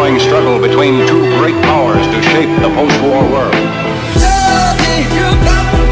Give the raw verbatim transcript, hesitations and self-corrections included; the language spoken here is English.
ongoing struggle between two great powers to shape the post-war world. Tell me you got